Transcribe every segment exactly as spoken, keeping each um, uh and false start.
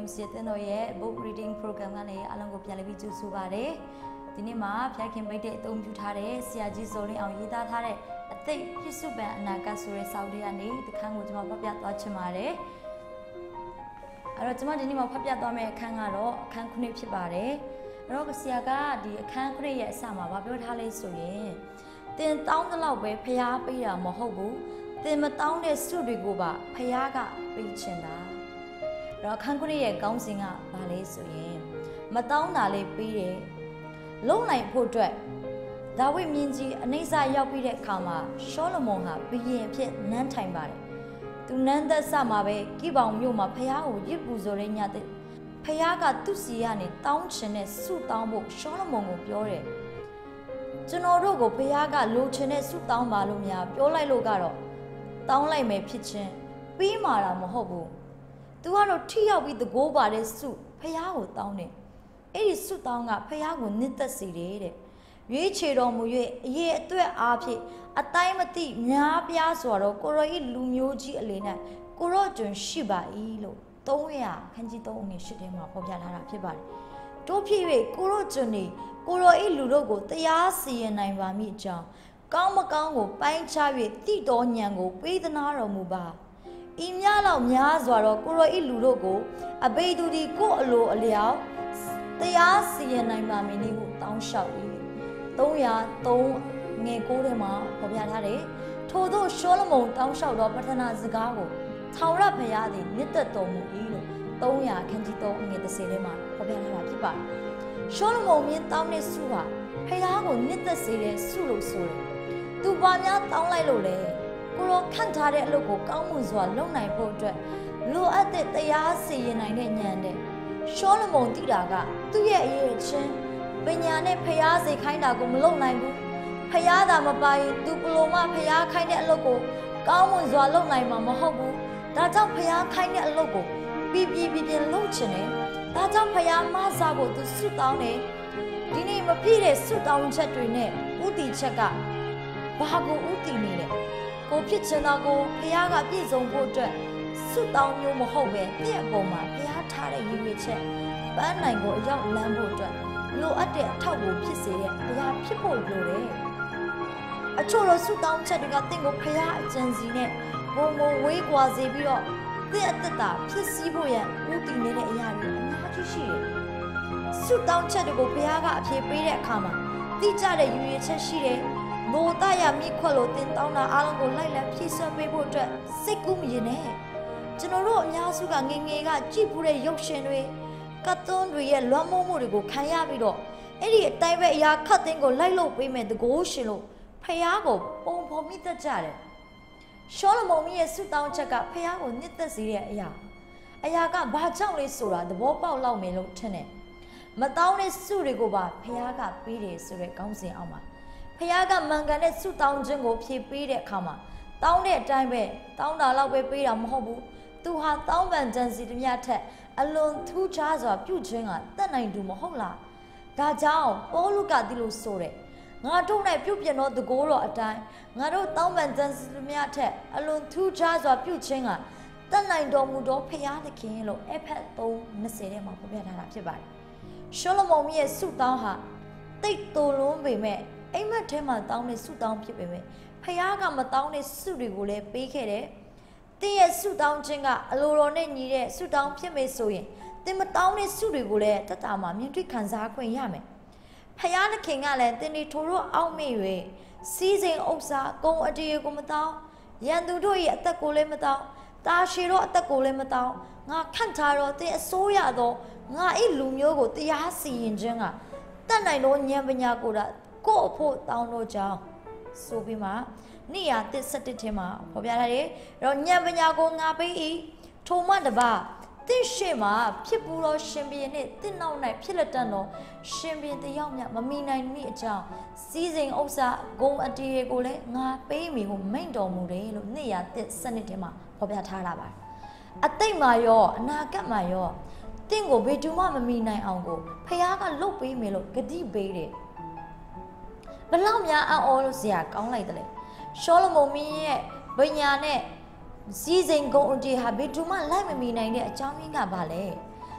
စီတဲ့တော့ရဲ့ book reading program ကနေအားလုံးကိုပြန်လည်ပြီးကြိုဆိုပါရစေ။ဒီနေ့မှာဖျားခင်မိတ်တဲ့အသုံးပြုထားတဲ့ဆရာကြီးဇော်လင်းအောင်ရေးသားထားတဲ့အသိပြည့်စုံပန်အနာဂတ်ဆိုတဲ့စာအုပ်လေးကနေဒီခန်းကိုကျွန်မဖတ်ပြသွားချင်ပါတယ်။အဲ့တော့ကျွန်မဒီနေ့မှာဖတ်ပြသွားမယ့်အခန်းကတော့အခန်းခုနှစ်ဖြစ်ပါတယ်။အဲ့တော့ဆရာကဒီအခန်းခုနှစ်ရဲ့အစမှာဗာပြောထားလဲဆိုရင်တင်တောင်းတဲ့လောက်ပဲဖျားပေးတာမဟုတ်ဘူး။တင်မတောင်းတဲ့စုတွေကိုပါဖျားကပေးချင်တာ။တော့အခန်းခုနှစ်ရဲ့ကောင်းစဉ်ကဘာလဲဆိုရင်မတောင်းတာလေးပေးတယ်လုံနိုင်ဖို့အတွက်ဒါဝိမြင်းကြီးအနိစ္စရောက်ပြီးတဲ့အခါမှာရှောလမုန်ဟာဘုရင်အဖြစ်နန်းထိုင်ပါတယ်သူနန်းသက်ဆမှာပဲကိဗောင်မြို့မှာဖယားကိုရစ်ပူဇော်တဲ့ညတဲ့ဖယားကသူ့စီကနေတောင်းချင်တဲ့ဆုတောင်းဖို့ရှောလမုန်ကိုပြောတယ်ကျွန်တော်တို့ကိုဖယားကလိုချင်တဲ့ဆုတောင်းပါလို့များပြောလိုက်လို့ကတော့တောင်းလိုက်မယ်ဖြစ်ချင်းပြီးမှာတော့မဟုတ်ဘူးသူကတော့ထိရောက်ပြီးတကိုးပါတဲ့ဆုဖယားကိုတောင်းတယ်အဲ့ဒီဆုတောင်းကဖယားကိုနှစ်သက်စေတယ်တဲ့ရွေးချယ်တော်မူ၍အရေးအတွက်အားဖြင့်အတိုင်းမသိများပြားစွာတော့ကိုရောဤလူမျိုးကြီးအလေးနဲ့ကိုရောကျွန်ရှိပါ၏လို့သုံးရာခန်းကြီးသုံးငွေရှစ်ထဲမှာဖော်ပြထားတာဖြစ်ပါတယ်တို့ဖြစ်၍ကိုရောကျွန်နေကိုရောဤလူတို့ကိုတရားစီရင်နိုင်ပါမည်အကြောင်းကောင်းမကောင်းကိုပိုင်းခြား၍တိတော်ညံကိုပေးသနာတော်မူပါဤများလောက်များစွာတော့ကိုရောဤလူတို့ကိုအဘိဓုဒီကိုအလိုအလျောက်တရားစီရင်နိုင်ပါမည်နည်းဟုတောင်းလျှောက်၏သုံးရာသုံးငယ်ကိုထဲမှာဖော်ပြထားတယ်ထို့သောရှောလမုန်တောင်းလျှောက်သောပထနာစကားကိုထောင်ရဖရာသည်မြစ်သက်တော်မူ၏လို့သုံးရာခန်းကြီးသုံးငယ်တစ်ဆယ်ထဲမှာဖော်ပြထားတာဖြစ်ပါတယ်ရှောလမုန်မြင်းတောင်းတဲ့ဆုဟာဖရာကိုမြစ်သက်စေတဲ့ဆုလို့ဆိုတယ်သူပါများတောင်းလိုက်လို့လေကိုရောခန့်ထားတဲ့အလုပ်ကိုကောင်းမွန်စွာလုပ်နိုင်ဖို့အတွက်လိုအပ်တဲ့တရားစီရင်နိုင်တဲ့ဉာဏ်နဲ့ရှောလမုန်တိတာကသူ့ရဲ့အရေးချင်းပညာနဲ့ဖျားစေခိုင်းတာကိုမလုပ်နိုင်ဘူးဖျားတာမပါရင်သူဘလို့မှဖျားခိုင်းတဲ့အလုပ်ကိုကောင်းမွန်စွာလုပ်နိုင်မှာမဟုတ်ဘူးဒါကြောင့်ဖျားခိုင်းတဲ့အလုပ်ကိုပြပြပြပြလုပ်ချင်တယ်ဒါကြောင့်ဖျားမဆာဖို့သူစွတ်တောင်းတယ်ဒီနေ့မပြည့်တဲ့စွတ်တောင်းချက်တွေနဲ့ဥတီချက်ကဘာကိုဥတီနေလဲကိုဖြစ်ချင်တာကိုဖျားကပြည့်စုံဖို့အတွက်စွတ်တောင်းမျိုးမဟုတ်ပဲပြည့်အပေါ်မှာဖျားထားတဲ့ရည်ရွယ်ချက်ပန်းနိုင်ကိုအရောက်လမ်းဖို့အတွက်လိုအပ်တဲ့အထောက်ကိုဖြစ်စေတဲ့တရားဖြစ်ဖို့လိုတယ်အချို့လိုဆုတောင်းချက်တွေကတင့်ကိုဖျားအကျဉ်းစီနဲ့ဘုံဘုံဝေးကွာစေပြီးတော့တင့်အသက်တာဖြစ်စည်းဖို့ရန်ဦးတည်နေတဲ့အရာတွေအများကြီးရှိတယ်ဆုတောင်းချက်တွေကိုဖျားကအဖြေပေးတဲ့အခါမှာတိကျတဲ့ယူရချက်ရှိတယ်မိုးတရမိခွက်လို့တင်တောင်းတာအားလုံးကိုလိုက်လံဖြည့်ဆွတ်ပေးဖို့အတွက်စိတ်ကူးမရင်နဲ့ကျွန်တော်တို့အများစုကငငယ်ကကြည့်ဖူးတဲ့ရုပ်ရှင်တွေကတ်သွန်းတွေရဲ့လွှမ်းမိုးမှုတွေကိုခံရပြီးတော့အဲ့ဒီအတိုင်းပဲအရာခတ်သိမ်းကိုလိုက်လို့ပေးမယ်တကိုးရှင်လို့ဖယားကိုပုံဖော်မိတတ်ကြတယ်ရှောလမုန်ရဲ့ဆုတောင်းချက်ကဖယားကိုနှစ်သက်စေတဲ့အရာအရာကဘာကြောင့်လဲဆိုတာသဘောပေါက်လောက်မယ်လို့ထင်တယ်မတောင်းတဲ့ဆုတွေကိုပါဖယားကပေးတယ်ဆိုတဲ့ကောင်းစဉ်အောက်မှာဖယားကမှန်ကန်တဲ့ဆုတောင်းခြင်းကိုဖြည့်ပေးတဲ့အခါမှာတောင်းတဲ့အတိုင်းပဲတောင်းတာလောက်ပဲပေးတာမဟုတ်ဘူးသူဟာတောင်းပန်ကြံစီသမျှထက်အလွန်ထူးခြားစွာပြုခြင်းကတတ်နိုင်သူမဟုတ်လားဒါကြောင့်ပေါလုကဒီလိုဆိုတယ်ငါတို့၌ပြုပြင်သောတကိုးတော်အတိုင်းငါတို့တောင်းပန်ကြံစည်သမျှထက်အလွန်ထူးခြားစွာပြုခြင်းကတတ်နိုင်တော်မူသောဖျားသခင်လို့အဖက်သုံး၂၀ထဲမှာဖော်ပြထားတာဖြစ်ပါတယ်ရှောလမုန်ရဲ့ဆုတောင်းဟာတိတ်တိုလွန်းပေမဲ့အိမ်မက်ထဲမှာတောင်းတဲ့ဆုတောင်းဖြစ်ပေမဲ့ဖျားကမတောင်းတဲ့ဆုတွေကိုလည်းပေးခဲ့တယ်တင်းရဲ့ဆုတောင်းခြင်းကအလိုတော်နဲ့ညီတဲ့ဆုတောင်းဖြစ်မယ်ဆိုရင်တင်းမတောင်းတဲ့ဆုတွေကိုလည်းတတမှာမြင်တွေ့ခံစားခွင့်ရမယ်ဖယားသခင်ကလည်းတင်းဒီထိုတို့အောက်မေ့၍စီးစိမ်ဥစ္စာကုံအတေကိုမတောင်းရန်သူတို့ရဲ့အသက်ကိုလည်းမတောင်းတာရှည်တို့အသက်ကိုလည်းမတောင်းငါခန့်ထားတော့တင်းအစိုးရသောငါအဲ့လူမျိုးကိုတရားစီရင်ခြင်းကတတ်နိုင်သောဉာဏ်ပညာကိုယ်ကိုအဖို့တောင်းတော့ကြောင်းဆိုပြီးမှနိယာတစ်စတစ်ထဲမှာဖော်ပြထားတယ်။အဲ့တော့ဉာဏ်ပညာကိုငါပေး၏ထိုမှတပါတင့်ရှေ့မှာဖြစ်ပူသောရှင်ဘုရင်နှင့်တင့်နောက်၌ဖြစ်လက်တန်သောရှင်ဘုရင်တယောက်မျှမမီနိုင်မည့်အကြောင်းစီးစိမ်ဥစ္စာဂုံအတေကိုလည်းငါပေးမိဟုမိန့်တော်မူတယ်လို့နိယာတစ်စနစ်ထဲမှာဖော်ပြထားတာပါ။အတိတ်မှာရောအနာဂတ်မှာရောတင့်ကိုဘယ်သူမှမမီနိုင်အောင်ကိုဖခင်ကလှုပ်ပေးမယ်လို့ဂတိပေးတယ်။ဘလောက်များအော်လို့ဆရာကောင်းလိုက်တယ်လေ။ရှောလမုန်မင်းရဲ့ဗညာနဲ့စီးစိမ်ကုံအတေဟာဘယ်သူမှလိုက်မမီနိုင်တဲ့အကြောင်းရင်းကဘာလဲ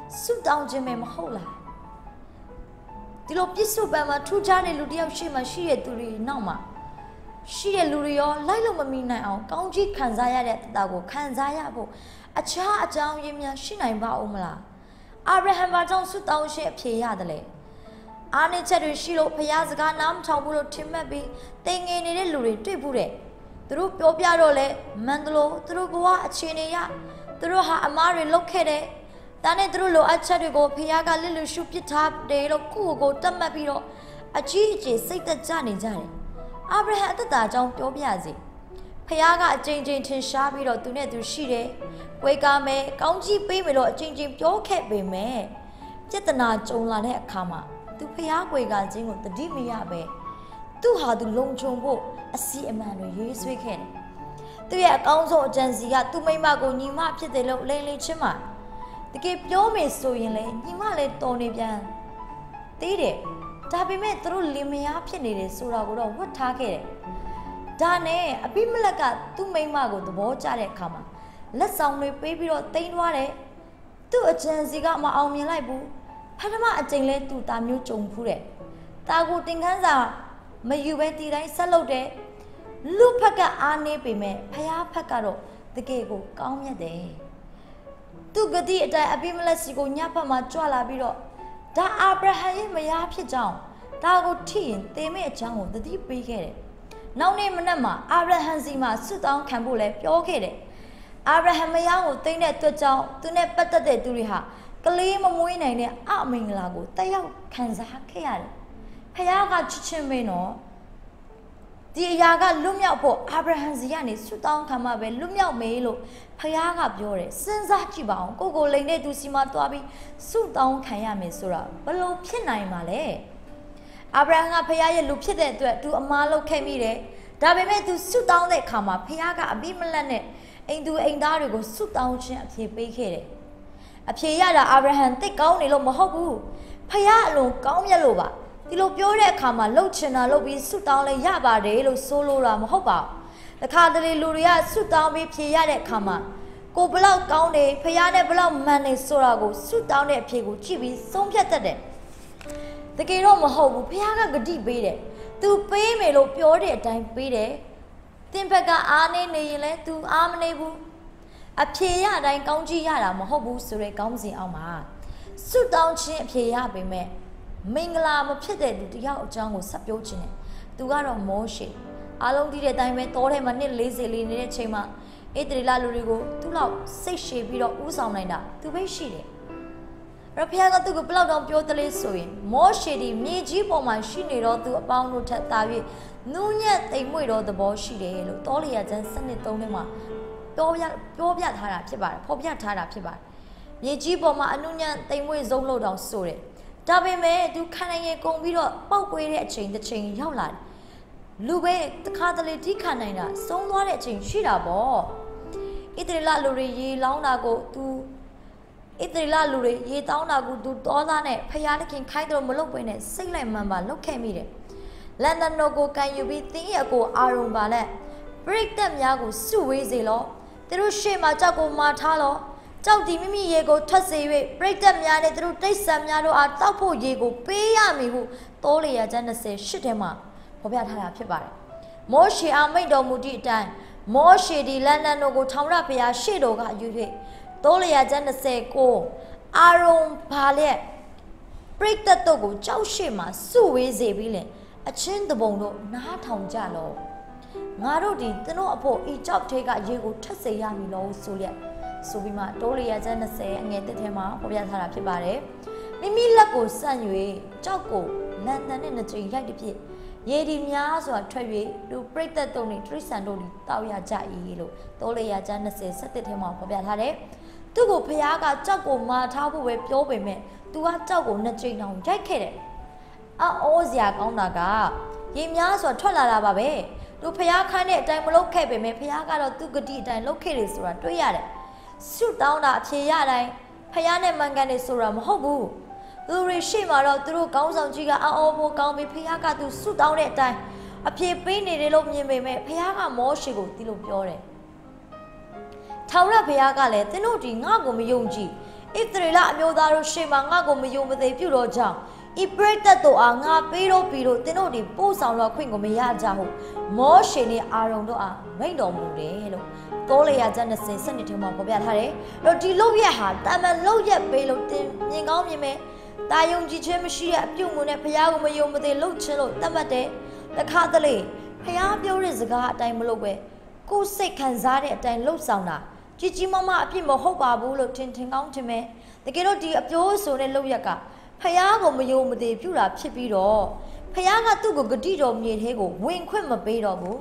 ဆုတောင်းခြင်းပဲမဟုတ်လားဒီလိုပြစ်စုံပံမှာထူးခြားတဲ့လူတယောက်ရှိမှရှိတဲ့သူတွေနောက်မှာရှိတဲ့လူတွေရောလိုက်လို့မမီနိုင်အောင်ကောင်းကြီးခံစားရတဲ့တတကိုခံစားရဖို့အခြားအကြောင်းရင်းများရှိနိုင်ပါဦးမလားအာဗြဟံဘာကြောင့်ဆုတောင်းရှေ့အဖြေရတယ်လဲအားနည်းချက်တွေရှိလို့ဖခင်စကားနားမထောင်ဘူးလို့ထင်မှတ်ပြီးတင်ငင်နေတဲ့လူတွေတွေ့ဘူးတဲ့သူတို့ပြောပြတော့လဲမန္တလို့သူတို့ဘဝအခြေအနေရသူတို့ဟာအမားတွေလုတ်ခဲ့တယ်ဒါနဲ့သူတို့လိုအပ်ချက်တွေကိုဖခင်ကလစ်လျရှုပစ်ထားတယ်လို့ကိုယ့်ကိုယ်တတ်မှတ်ပြီးတော့အကြီးအကျယ်စိတ်သက်ကြနေကြတယ်အာဗြဟံအသက်တာကြောင့်ပြောပြစေဖခင်ကအကြိမ်ကြိမ်ထင်ရှားပြီးတော့သူနဲ့သူရှိတယ်။ကိုယ်ကမယ်ကောင်းကြီးပေးမယ်လို့အကြိမ်ကြိမ်ပြောခဲ့ပေမဲ့ပြဿနာကြုံလာတဲ့အခါမှာသူဖခင်ကိုယ်ကချင်းကိုတတိမရပဲသူဟာသူလုံခြုံဖို့အစီအမံတွေရေးဆွဲခဲ့တယ်။သူရဲ့အကောင်းဆုံးအကြံစီကသူ့မိမကိုညီမဖြစ်တယ်လို့လိမ့်လိမ့်ချင်းမှာတကယ်ပြောမယ်ဆိုရင်လေညီမလည်းတော်နေပြန်သေးတယ်။ဒါပေမဲ့သူတို့လင်မယားဖြစ်နေတယ်ဆိုတာကိုတော့ဝတ်ထားခဲ့တယ်။ဒါနဲ့အဘိမလက်ကသူ့မိမကိုသဘောကျတဲ့အခါမှာလက်ဆောင်တွေပေးပြီးတော့တိန်းသွားတယ်။သူ့အကြံစီကမအောင်မြင်လိုက်ဘူး။ပထမအကြိမ်လဲသူ့သားမျိုးကြုံဖူးတယ်။တာကိုတင်ခန်းစာမယူပဲဒီတိုင်းဆက်လုပ်တယ်။လူဖက်ကအားနေပေမဲ့ဖယားဖက်ကတော့တကယ်ကိုကောင်းမြတ်တယ်။သူ့ဂတိအတိုင်းအဘိမလက်စီကိုညဘက်မှာကြွလာပြီးတော့ဒါအာဗြဟံရဲ့မယားဖြစ်ကြောင်းဒါကိုထိရင်သေမဲ့အကြောင်းကိုတတိပေးခဲ့တယ်။နောက်နေ့မနက်မှာအာဗြဟံစီမှာဆွတောင်းခံဖို့လဲပြောခဲ့တယ်။အာဗြဟံမယားကိုသိမ့်တဲ့အတွက်ကြောင့်သူနဲ့ပတ်သက်တဲ့သူတွေဟာကလေးမမွေးနိုင်တဲ့အမင်္ဂလာကိုတက်ရောက်ခံစားခဲ့ရတယ်။ဖခင်ကချစ်ချင်းမင်းတော့ဒီအရာကလွတ်မြောက်ဖို့အာဗြဟံစီကနေဆွတောင်းခံမှပဲလွတ်မြောက်မေးလို့ဖခင်ကပြောတယ်။စဉ်းစားကြည့်ပါအောင်ကိုကိုလိန်တဲ့သူစီမှာတွားပြီးဆွတောင်းခံရမယ်ဆိုတာဘယ်လိုဖြစ်နိုင်မှာလဲ။အာဗြဟံကဖခင်ရဲ့လူဖြစ်တဲ့အတွက်သူအမားလုပ်ခဲ့မိတယ်။ဒါပေမဲ့သူဆွတောင်းတဲ့အခါမှာဖခင်ကအဘိမလက်နဲ့အိမ်သူအိမ်သားတွေကိုဆွတောင်းခြင်းအဖြစ်ပေးခဲ့တယ်။အဖြစ်ရတာအာဗြဟံတိတ်ကောင်းနေလို့မဟုတ်ဘူး။ဖခင်အလုံးကောင်းမြတ်လို့ပါ။ဒီလိုပြောတဲ့အခါမှာလှုပ်ချင်တာလှုပ်ပြီးဆွတောင်းလဲရပါတယ်လို့ဆိုလိုတာမဟုတ်ပါဘူး။တခါတလေလူတွေကဆွတောင်းပြီးဖြေရတဲ့အခါမှာကိုဘလောက်ကောင်းတယ်ဖခင်နဲ့ဘလောက်မှန်တယ်ဆိုတာကိုဆွတောင်းတဲ့အဖြစ်ကိုကြည့်ပြီးဆုံးဖြတ်တတ်တယ်။တကယ်တော့မဟုတ်ဘူးဖခင်ကဂတိပေးတယ်။ तू ပေးမယ်လို့ပြောတဲ့အတိုင်းပေးတယ်။သင်ဘက်ကအားနေနေရင်လဲ तू အားမနေဘူး။အဖြေရတိုင်းကောင်းကြီးရတာမဟုတ်ဘူးဆိုရဲကောင်းစဉ်အောင်မှာဆွတောင်းခြင်းအဖြေရပေမဲ့မင်္ဂလာမဖြစ်တဲ့လူတယောက်အကြောင်းကိုဆက်ပြောခြင်းနဲ့သူကတော့မောရှေအားလုံးဒီတဲ့အတိုင်းပဲတောထဲမှာနှစ်၄၀လေးနေတဲ့ချိန်မှာဣသရေလလူတွေကိုသူ့လောက်စိတ်ရှည်ပြီးတော့ဥဆောင်နိုင်တာသူပဲရှိတယ်ရဖျားကသူ့ကိုဘလောက်တောင်ပြောတလေးဆိုရင်မောရှေဒီမြေကြီးပေါ်မှာရှိနေတော့သူအပေါင်းတို့ထက်သာ၍နူးညံ့တိမ်မွေ့တော့သဘောရှိတယ်လို့တောလျာကျမ်းစနစ်သုံးထဲမှာပြောပြပြောပြထားတာဖြစ်ပါတယ်ဖော်ပြထားတာဖြစ်ပါတယ်မြေကြီးပေါ်မှာအနုညံ့တိမ်မွေ့ဆုံးလို့တောင်ဆိုတယ်ဒါပေမဲ့သူခန္ဓာရည်ကုန်ပြီးတော့ပောက်ကွေးတဲ့အချိန်တစ်ချိန်ရောက်လာတယ်လူပဲတစ်ခါတလေထိခံနိုင်တာဆုံးသွားတဲ့အချိန်ရှိတာပေါ့ဣသရေလလူတွေရေလောင်းတာကိုသူဣသရေလလူတွေရေတောင်းတာကိုသူတောသားနဲ့ဖယားတခင်ခိုင်းတော့မလုပ်ပဲနဲ့စိတ်လိုက်မှန်ပါလုပ်ခဲ့မိတယ်လန်ဒန်နိုကိုကန်ယူပြီးတင်းရဲ့ကိုအာရုံပါလက်ဘရိတ်တက်များကိုစုဝေးစေလို့သူတို့ရှေ့မှာကြောက်ကိုမာထားလို့ကြောက်ဒီမိမိရေကိုထွက်စေ၍ပရိသတ်များနဲ့သူတို့တိတ်ဆန်များတို့အားတောက်ဖို့ရေကိုပေးရမည်ဟုတောလျာကျမ်း၂၈ထဲမှာဖော်ပြထားတာဖြစ်ပါတယ်။မောရှေအားမိန့်တော်မူသည့်အတိုင်းမောရှေဒီလန်ဒန်တို့ကိုထောင်ရဖျားရှေ့တော်ကယူ၍တောလျာကျမ်း၂၉အာရုံဘာလက်ပရိသတ်တို့ကိုကြောက်ရှေ့မှာစုဝေးစေပြီးလင်အချင်းတပုံတို့နားထောင်ကြလောငါတို့ဒီသူတို့အဖို့ဤကြောက်ထဲကရေကိုထက်စေရမည်လို့ဆိုရက်ဆိုပြီးမှတိုးလျာကျမ်း၂၀အငယ်တစ်ထဲမှာပေါ်ပြထားတာဖြစ်ပါတယ်မိမိလက်ကိုဆန့်၍ကြောက်ကိုလန်တန်နဲ့နှစ်ကြိမ်ရိုက်တစ်ဖြစ်ရေဒီများစွာထွက်၍လူပရိသတ်တို့နှင့်တရိษံတို့သည်တောက်ရကြ၏လို့တိုးလျာကျမ်း၂၀ဆက်တစ်ထဲမှာပေါ်ပြထားတယ်သူ့ကိုဖျားကကြောက်ကိုမာထားဖို့ပဲပြောပေမဲ့သူကကြောက်ကိုနှစ်ကြိမ်တောင်ရိုက်ခဲ့တယ်အော်စရာကောင်းတာကရေများစွာထွက်လာတာပါပဲသူဖျားခိုင်းတဲ့အတိုင်းမလုပ်ခဲ့ပေမဲ့ဖျားကတော့သူ့ဂတိအတိုင်းလုပ်ခဲ့တယ်ဆိုတာတွေ့ရတယ်ဆွတောင်းတာအဖြေရတိုင်းဖယားနဲ့မန်ကန်နေဆိုတာမဟုတ်ဘူးသူတွေရှိမှတော့သူတို့ကောင်းဆောင်ကြီးကအော်အော်ဖို့ကောင်းပြီးဖယားကသူဆွတောင်းတဲ့အတိုင်းအဖြေပေးနေတယ်လို့မြင်ပေမဲ့ဖယားကမောရှေကိုဒီလိုပြောတယ်ထောင်ရဖယားကလည်းသင်တို့ဒီငါ့ကိုမယုံကြည်ဣဣသရေလအမျိုးသားတို့ရှေ့မှာငါ့ကိုမယုံမသိပြုတော့ကြောင်းဤပရိသတ်တို့အားငါပေးတော့ပြီးတော့သင်တို့ဒီပို့ဆောင်တော့ခွင့်ကိုမရကြဟုမောရှေနဲ့အာရုန်တို့အားမိန့်တော်မူတယ်လို့တောလေယာကျမ်း20စနစ်ထဲမှာဖော်ပြထားတယ်။တော့ဒီလောက်ရက်ဟာတာမန်လောက်ရက်ပေးလို့တင်မြင်ကောင်းမြင်မဲ့တာယုံကြည်ခြင်းမရှိတဲ့အပြုတ်မှုနဲ့ဖခင်ကိုမယုံမသိလှုပ်ခြင်းလို့တတ်မှတ်တယ်။တခါတလေဖခင်ပြောတဲ့စကားအတိုင်းမလုပ်ပဲကိုယ်စိတ်ခံစားတဲ့အတိုင်းလှုပ်ဆောင်တာကြီးကြီးမားမားအပြစ်မဟုတ်ပါဘူးလို့ထင်ထင်ကောင်းထင်မဲ့တကယ်တော့ဒီအပြိုးဆိုတဲ့လောက်ရက်ကဖခင်ကိုမယုံမသိပြုတာဖြစ်ပြီးတော့ဖခင်ကသူ့ကိုဂတိတော်မြေထဲကိုဝင်ခွင့်မပေးတော့ဘူး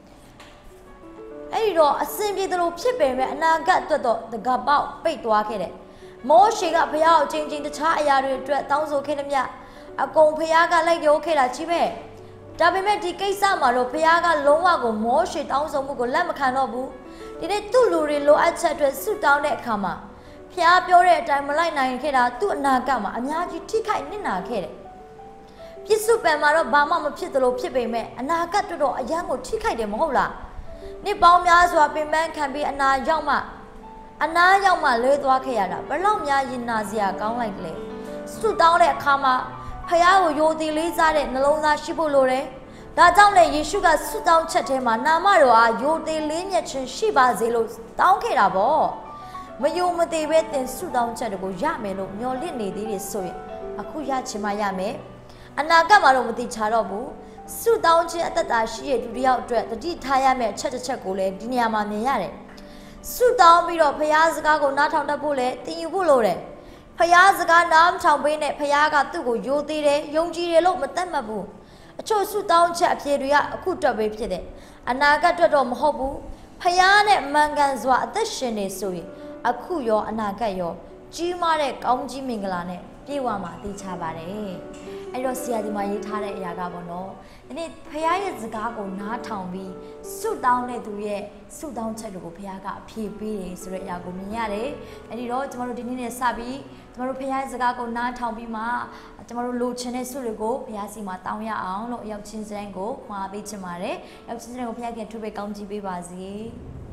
အဲ့ဒီတော့အစင်ပြေတယ်လို့ဖြစ်ပေမဲ့အနာဂတ်အတွက်တော့တကပေါက်ပိတ်သွားခဲ့တယ်မောရှေကဖခင်ကိုချင်းချင်းတခြားအရာတွေအတွက်တောင်းဆိုခဲ့သည်မြအကုန်ဖခင်ကလိုက်ရောခဲ့တာကြီးပဲဒါပေမဲ့ဒီကိစ္စမှာတော့ဖခင်ကလုံးဝကိုမောရှေတောင်းဆိုမှုကိုလက်မခံတော့ဘူးဒီနေ့သူ့လူတွေလိုအပ်ချက်အတွက်ဆုတောင်းတဲ့အခါမှာဖခင်ပြောတဲ့အတိုင်းမလိုက်နိုင်ခဲ့တာသူ့အနာဂတ်မှာအများကြီးထိခိုက်နစ်နာခဲ့တယ်ပြစ်စုပန်မှာတော့ဘာမှမဖြစ်သလိုဖြစ်ပေမဲ့အနာဂတ်တော်တော်အယံကိုထိခိုက်တယ်မဟုတ်လားနှစ်ပေါင်းများစွာပင်ပန်းခံပြီးအနာရောက်မှအနာရောက်မှလွဲသွားခဲ့ရတာဘလောက်များရင်နာစရာကောင်းလိုက်လဲဆုတောင်းတဲ့အခါမှာဖခင်ကိုယိုသေးလေးစားတဲ့နှလုံးသားရှိဖို့လိုတယ်ဒါကြောင့်လေယေရှုကဆုတောင်းချက်ထဲမှာနာမတော်အားယိုသေးလေးမြတ်ခြင်းရှိပါစေလို့တောင်းခဲ့တာပေါ့မယုံမသေးပဲသင်ဆုတောင်းချက်တွေကိုရမယ်လို့မျှော်လင့်နေသေးတယ်ဆိုရင်အခုရချင်မှရမယ်အနာဂတ်မှာတော့မသိချတော့ဘူးဆုတောင်းခြင်းအသက်တာရှိတဲ့လူတစ်ယောက်အတွက်တတိထားရမယ့်အချက်တစ်ချက်ကိုလည်းဒီနေရာမှာမြင်ရတယ်ဆုတောင်းပြီးတော့ဖခင်စကားကိုနားထောင်တတ်ဖို့လည်းတင်ယူဖို့လိုတယ်ဖခင်စကားနားမထောင်ပေးနဲ့ဖခင်ကသူ့ကိုယိုသေးတယ်ယုံကြည်တယ်လို့မတတ်မှတ်ဘူးအချို့ဆုတောင်းချက်အဖြေတွေကအခုတက်ပဲဖြစ်တယ်အနာဂတ်အတွက်တော့မဟုတ်ဘူးဖခင်နဲ့မှန်ကန်စွာအသက်ရှင်နေဆိုရင်အခုရောအနာဂတ်ရောကြီးမားတဲ့ကောင်းကြီးမင်္ဂလာနဲ့ပြေဝမှာသိချပါတယ်အဲ့တော့ဆရာဒီမှာရေးထားတဲ့အရာကပေါ့နော်ဒီနေ့ဖခင်ရဲ့စကားကိုနားထောင်ပြီးဆုတောင်းတဲ့သူရဲ့ဆုတောင်းချက်တွေကိုဖခင်ကအဖြေပေးတယ်ဆိုတဲ့အရာကိုမြင်ရတယ်အဲ့ဒီတော့ကျမတို့ဒီနေ့နဲ့စပြီးကျမတို့ဖခင်ရဲ့စကားကိုနားထောင်ပြီးမှကျမတို့လိုချင်တဲ့ဆုတွေကိုဖခင်စီမှာတောင်းရအောင်လို့ရောက်ချင်းစတိုင်းကိုမှာပေးချင်ပါတယ်ရောက်ချင်းစတိုင်းကိုဖခင်ကထူပေးကောင်းချီးပေးပါစေ